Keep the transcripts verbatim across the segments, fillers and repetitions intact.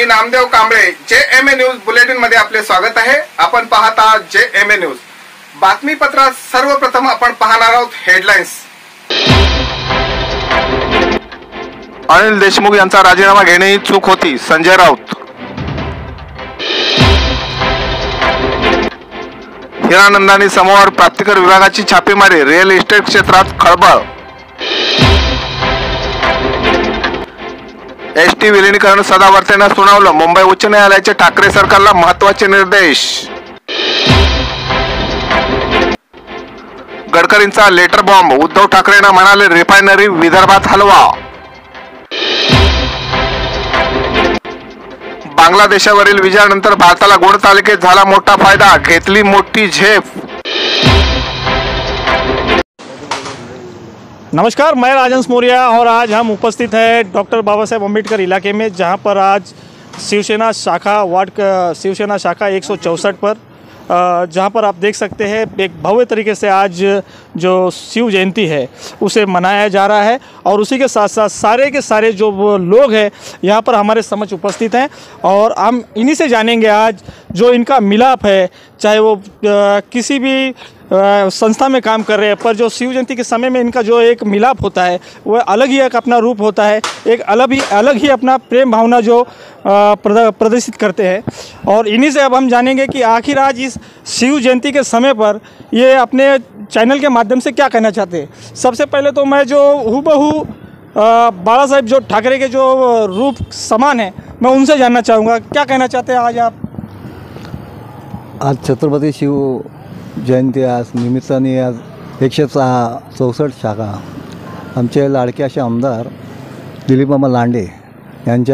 Me Namdev Kamble, J M A news bulletin मध्ये आपले स्वागत आहे। आपण पाहत आहात जे एम ए न्यूज। बातमीपत्रात सर्वप्रथम आपण पाहणार आहोत हेडलाईन्स। अनिल देशमुख यांचा राजीनामा घेणे ही चूक होती, संजय राऊत। हिरानंदानी समूहावर प्राप्तिकर विभागाची छापेमारी, रिअल इस्टेट क्षेत्रात खळबळ। एस टी विलिनीकरण सदावर्तेनं सुनावलं, मुंबई उच्च न्यायालयाचे ठाकरे सरकारला महत्त्वाचे निर्देश। गडकरींचा लेटर बॉम्ब, उद्धव ठाकरेंना म्हणाले रिफायनरी विदर्भात हलवा। बांगलादेशावरील विजयानंतर भारताला गुणतालिकेत झाला मोठा फायदा, घेतली मोठी झेप। नमस्कार, मैं राजहंस मौर्या और आज हम उपस्थित हैं डॉक्टर बाबा साहेब अम्बेडकर इलाके में, जहां पर आज शिवसेना शाखा वार्ड शिवसेना शाखा एक सौ चौंसठ पर जहां पर आप देख सकते हैं एक भव्य तरीके से आज जो शिव जयंती है उसे मनाया जा रहा है। और उसी के साथ साथ सारे के सारे जो लोग हैं यहाँ पर हमारे समक्ष उपस्थित हैं और हम इन्हीं से जानेंगे आज जो इनका मिलाप है, चाहे वो आ, किसी भी आ, संस्था में काम कर रहे हैं, पर जो शिव जयंती के समय में इनका जो एक मिलाप होता है वह अलग ही एक अपना रूप होता है, एक अलग ही अलग ही अपना प्रेम भावना जो प्रदर्शित करते हैं। और इन्हीं से अब हम जानेंगे कि आखिर आज इस शिव जयंती के समय पर ये अपने चैनल के माध्यम से क्या कहना चाहते हैं। सबसे पहले तो मैं जो हूबहू बाला साहेब जो ठाकरे के जो रूप समान है, मैं उनसे जानना चाहूँगा क्या कहना चाहते हैं आज आप। आज छत्रपती शिव जयंती आज निमित्ताने आज एकशे सहा चौसष्ट शाखा आमचे लाडके असे आमदार दिलीप मामा लांडे यांच्या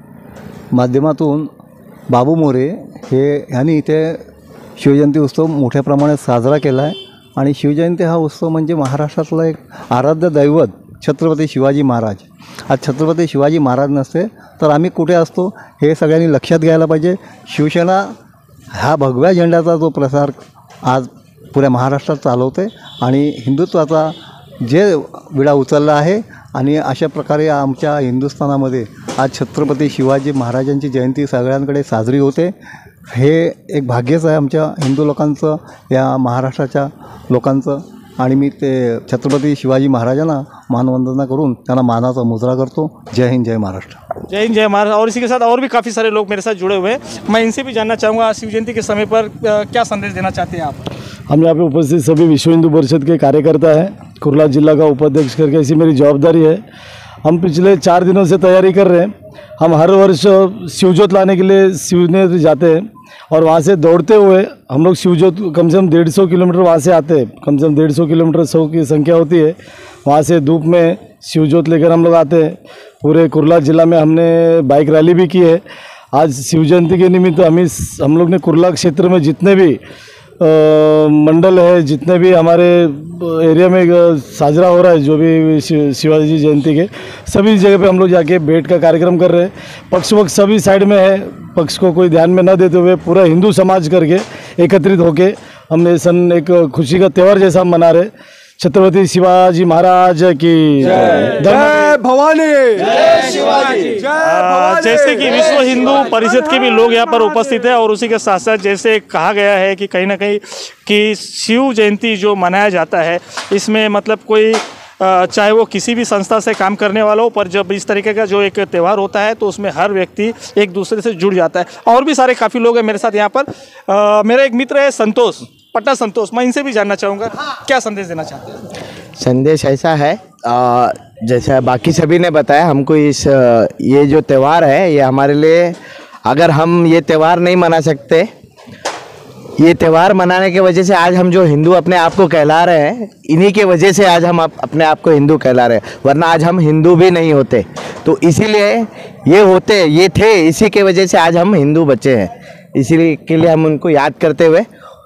माध्यमातून बाबू मोरे हे यांनी इथे शिवजयंती उत्सव मोठ्या प्रमाणात साजरा केला आहे। आणि शिवजयंती हा उत्सव म्हणजे महाराष्ट्रातला एक आराध्य दैवत छत्रपती शिवाजी महाराज। आज छत्रपती शिवाजी महाराज नसते तर आम्ही कुठे असतो हे सगळ्यांनी लक्षात घ्यायला पाहिजे। शिवसेना ह्या भगव्या झेंड्याचा जो प्रसार आज पुऱ्या महाराष्ट्रात चालवते आणि हिंदुत्वाचा जे विडा उचलला आहे आणि अशा प्रकारे आमच्या हिंदुस्थानामध्ये आज छत्रपती शिवाजी महाराजांची जयंती सगळ्यांकडे साजरी होते। हे एक भाग्यच आहे आमच्या हिंदू लोकांचं, या महाराष्ट्राच्या लोकांचं। आणि मी ते छत्रपती शिवाजी महाराजांना मानवंदना करून त्यांना मानाचा मुजरा करतो। जय हिंद, जय महाराष्ट्र। जय हिंद, जय महाराष्ट्र। और इसी के साथ और भी काफ़ी सारे लोग मेरे साथ जुड़े हुए हैं, मैं इनसे भी जानना चाहूँगा शिव जयंती के समय पर क्या संदेश देना चाहते हैं आप। हम यहाँ पे उपस्थित सभी विश्व हिंदू परिषद के कार्यकर्ता हैं, कुर्ला जिला का उपाध्यक्ष करके ऐसी मेरी जवाबदारी है। हम पिछले चार दिनों से तैयारी कर रहे हैं। हम हर वर्ष शिवजोत लाने के लिए शिवनेर जाते हैं और वहाँ से दौड़ते हुए हम लोग शिवजोत कम से कम डेढ़ सौ किलोमीटर वहाँ से आते हैं। कम से कम डेढ़ सौ किलोमीटर सौ की संख्या होती है। वहाँ से धूप में शिवजोत लेकर हम लोग आते हैं। पूरे कुर्ला जिला में हमने बाइक रैली भी की है। आज शिव जयंती के निमित्त हम इस हम लोग ने कुर्ला क्षेत्र में जितने भी आ, मंडल है, जितने भी हमारे एरिया में साजरा हो रहा है जो भी शिवाजी जयंती के, सभी जगह पे हम लोग जाके भेंट का कार्यक्रम कर रहे हैं। पक्ष वक्त सभी साइड में है, पक्ष को कोई ध्यान में न देते हुए पूरा हिंदू समाज करके एकत्रित होके हमने सन एक खुशी का त्यौहार जैसा मना रहे। छत्रपति शिवाजी महाराज की जय भवानी, जय शिवाजी, जय भवानी। जैसे कि विश्व हिंदू परिषद के भी लोग यहाँ पर उपस्थित है और उसी के साथ साथ जैसे कहा गया है कि कहीं ना कहीं कि शिव जयंती जो मनाया जाता है इसमें मतलब कोई चाहे वो किसी भी संस्था से काम करने वाला हो, पर जब इस तरीके का जो एक त्यौहार होता है तो उसमें हर व्यक्ति एक दूसरे से जुड़ जाता है। और भी सारे काफ़ी लोग हैं मेरे साथ यहाँ पर। आ, मेरा एक मित्र है संतोष, पटना संतोष, मैं इनसे भी जानना चाहूँगा क्या संदेश देना चाहते हैं। संदेश ऐसा है, आ, जैसा बाकी सभी ने बताया, हमको इस ये जो त्यौहार है ये हमारे लिए, अगर हम ये त्यौहार नहीं मना सकते, ये त्यौहार मनाने की वजह से आज हम जो हिंदू अपने आप को कहला रहे हैं, इन्हीं के वजह से आज हम अपने आप को हिंदू कहला रहे हैं, वरना आज हम हिंदू भी नहीं होते। तो इसीलिए ये होते ये थे, इसी के वजह से आज हम हिंदू बचे हैं। इसीलिए के लिए हम उनको याद करते हुए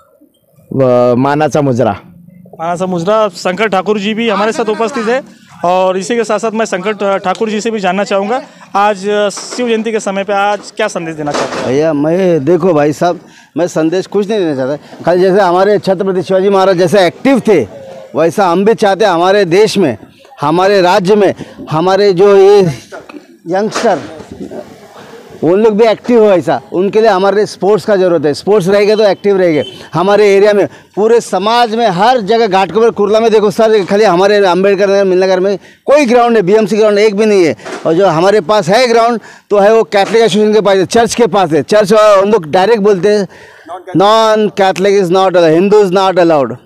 मानाचा मुजरा मानाचा मुजरा शंकर ठाकुर जी भी हमारे साथ उपस्थित है। और इसी के साथ साथ मैं शंकर ठाकुर जी से भी जानना चाहूँगा आज शिव जयंती के समय पे आज क्या संदेश देना चाहते हैं। भैया मैं देखो भाई साहब, मैं संदेश कुछ नहीं देना चाहता, खाली जैसे हमारे छत्रपति शिवाजी महाराज जैसे एक्टिव थे वैसा हम भी चाहते हैं हमारे देश में, हमारे राज्य में, हमारे जो ये यंगस्टर उन लोग भी एक्टिव हो। ऐसा उनके लिए हमारे लिए स्पोर्ट्स का ज़रूरत है। स्पोर्ट्स रहेगा तो एक्टिव रहेंगे। हमारे एरिया में, पूरे समाज में, हर जगह, घाटकोपर, कुर्ला में देखो सर, खाली हमारे अम्बेडकर नगर, मिलनगर में कोई ग्राउंड है, बीएमसी ग्राउंड एक भी नहीं है। और जो हमारे पास है ग्राउंड तो है वो कैथलिक एसोसिएशन के पास है, चर्च के पास है। चर्च हम लोग डायरेक्ट बोलते हैं non Catholic is not allowed, Hindu is not allowed,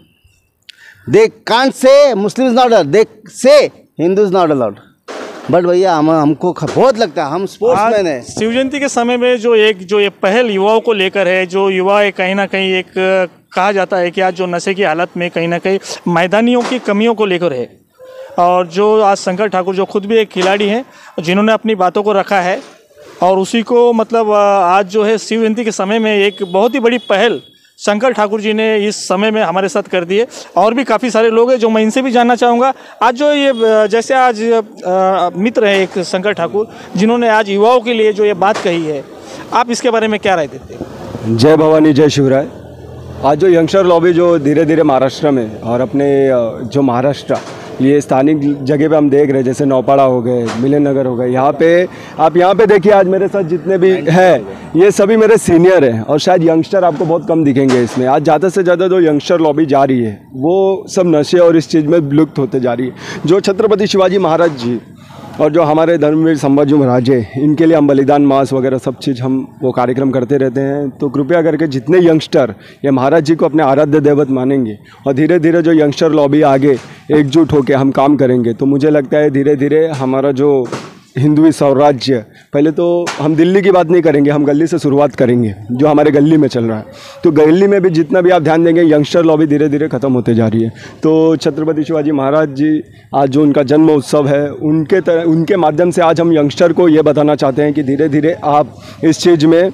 they can't say Muslim is not allowed, they say Hindu is not allowed. But भैया हम हमको बहुत लगता है, हम स्पोर्ट्समैन है। शिव जयंती के समय में जो एक जो ये पहल युवाओं को लेकर है, जो युवा एक कहीं ना कहीं एक कहा जाता है कि आज जो नशे की हालत में कहीं ना कहीं मैदानियों की कमियों को लेकर है, और जो आज शंकर ठाकुर जो खुद भी एक खिलाड़ी हैं जिन्होंने अपनी बातों को रखा है, और उसी को मतलब आज जो है शिव जयंती के समय में एक बहुत ही बड़ी पहल शंकर ठाकुर जी ने इस समय में हमारे साथ कर दिए। और भी काफ़ी सारे लोग हैं जो मैं इनसे भी जानना चाहूँगा। आज जो ये जैसे आज आ, मित्र है एक शंकर ठाकुर जिन्होंने आज युवाओं के लिए जो ये बात कही है, आप इसके बारे में क्या राय देते हैं? जय भवानी, जय शिवराय। आज जो यंगस्टर लॉबी जो धीरे धीरे महाराष्ट्र में और अपने जो महाराष्ट्र ये स्थानिक जगह पे हम देख रहे हैं, जैसे नौपाड़ा हो गए, मिलन नगर हो गए, यहाँ पे आप यहाँ पे देखिए आज मेरे साथ जितने भी हैं ये सभी मेरे सीनियर हैं, और शायद यंगस्टर आपको बहुत कम दिखेंगे इसमें। आज ज़्यादा से ज़्यादा जो यंगस्टर लॉबी जा रही है वो सब नशे और इस चीज़ में विलुप्त होते जा रही है। जो छत्रपति शिवाजी महाराज जी और जो हमारे धर्मवीर संभाजी महाराज है, इनके लिए हम बलिदान मास वगैरह सब चीज़ हम वो कार्यक्रम करते रहते हैं। तो कृपया करके जितने यंगस्टर ये महाराज जी को अपने आराध्य देवत मानेंगे और धीरे धीरे जो यंगस्टर लॉबी आगे एकजुट होकर हम काम करेंगे, तो मुझे लगता है धीरे धीरे हमारा जो हिंदुई स्वराज्य, पहले तो हम दिल्ली की बात नहीं करेंगे, हम गली से शुरुआत करेंगे जो हमारे गली में चल रहा है। तो गली में भी जितना भी आप ध्यान देंगे यंगस्टर लॉबी धीरे धीरे ख़त्म होते जा रही है। तो छत्रपति शिवाजी महाराज जी आज जो उनका जन्म उत्सव है, उनके तरह उनके माध्यम से आज हम यंगस्टर को ये बताना चाहते हैं कि धीरे धीरे आप इस चीज़ में,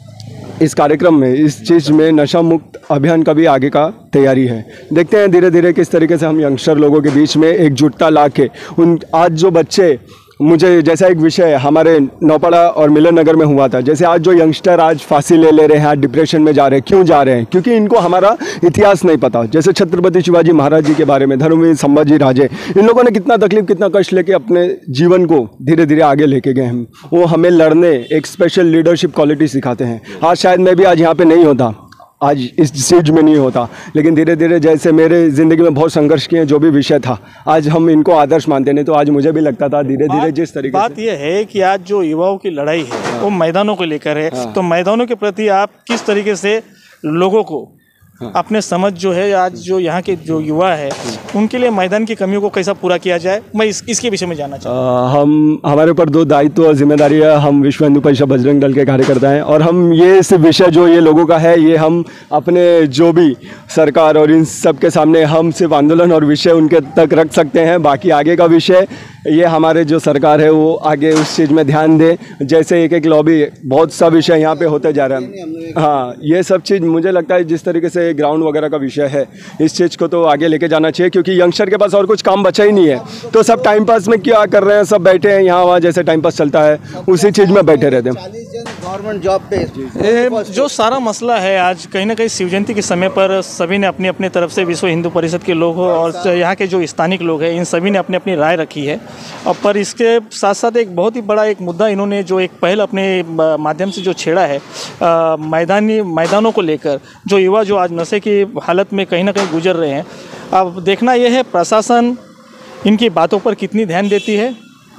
इस कार्यक्रम में, इस चीज़ में नशा मुक्त अभियान का भी आगे का तैयारी है। देखते हैं धीरे धीरे किस तरीके से हम यंगस्टर लोगों के बीच में एकजुटता ला के उन आज जो बच्चे, मुझे जैसा एक विषय हमारे नौपाड़ा और मिलन नगर में हुआ था, जैसे आज जो यंगस्टर आज फांसी ले ले रहे हैं, आज डिप्रेशन में जा रहे हैं, क्यों जा रहे हैं? क्योंकि इनको हमारा इतिहास नहीं पता। जैसे छत्रपति शिवाजी महाराज जी के बारे में, धर्मवीर संभाजी राजे, इन लोगों ने कितना तकलीफ, कितना कष्ट लेके अपने जीवन को धीरे धीरे आगे लेके गए हैं। वो हमें लड़ने, एक स्पेशल लीडरशिप क्वालिटी सिखाते हैं। आज शायद मैं भी आज यहाँ पर नहीं होता, आज इस चीज़ में नहीं होता, लेकिन धीरे धीरे जैसे मेरे ज़िंदगी में बहुत संघर्ष किए, जो भी विषय था आज हम इनको आदर्श मानते नहीं, तो आज मुझे भी लगता था धीरे धीरे जिस तरीके बात यह है कि आज जो युवाओं की लड़ाई है हाँ। वो मैदानों को लेकर है हाँ। तो मैदानों के प्रति आप किस तरीके से लोगों को हाँ। अपने समझ जो है, आज जो यहाँ के जो युवा है उनके लिए मैदान की कमियों को कैसा पूरा किया जाए, मैं इस, इसके विषय में जानना चाहता हूँ। हम हमारे ऊपर दो दायित्व और जिम्मेदारी है। हम विश्व हिंदू परिषद बजरंग दल के कार्यकर्ता हैं, और हम ये इस विषय जो ये लोगों का है, ये हम अपने जो भी सरकार और इन सब के सामने हम सिर्फ आंदोलन और विषय उनके तक रख सकते हैं। बाकी आगे का विषय ये हमारे जो सरकार है वो आगे उस चीज़ में ध्यान दे। जैसे एक एक लॉबी, बहुत सा विषय यहाँ पे होते जा रहा है। हाँ, ये सब चीज़ मुझे लगता है जिस तरीके से ग्राउंड वगैरह का विषय है, इस चीज़ को तो आगे लेके जाना चाहिए, क्योंकि यंगस्टर के पास और कुछ काम बचा ही नहीं है। तो सब टाइम पास में क्या कर रहे हैं, सब बैठे हैं यहाँ वहाँ, जैसे टाइम पास चलता है उसी चीज़ में बैठे रहते हैं। गवर्नमेंट जॉब पे जो सारा मसला है आज कहीं ना कहीं शिव जयंती के समय पर सभी ने अपनी अपनी तरफ से, विश्व हिंदू परिषद के लोग हो और यहाँ के जो स्थानिक लोग हैं, इन सभी ने अपनी अपनी राय रखी है। और पर इसके साथ साथ एक बहुत ही बड़ा एक मुद्दा इन्होंने जो एक पहल अपने माध्यम से जो छेड़ा है, आ, मैदानी मैदानों को लेकर, जो युवा जो आज नशे की हालत में कहीं ना कहीं गुजर रहे हैं। अब देखना यह है प्रशासन इनकी बातों पर कितनी ध्यान देती है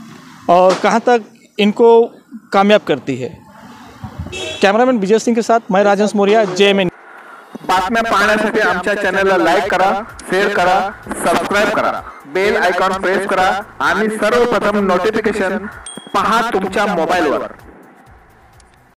और कहाँ तक इनको कामयाब करती है। कॅमेरामॅन विजय सिंग के साथ मैं Rajhans Moriya, J M N. बातम्या पाहण्यासाठी आमच्या चॅनलला लाईक करा, शेअर करा, सबस्क्राईब करा, बेल आयकॉन प्रेस करा आणि सर्वप्रथम नोटिफिकेशन पहा तुमच्या मोबाईलवर।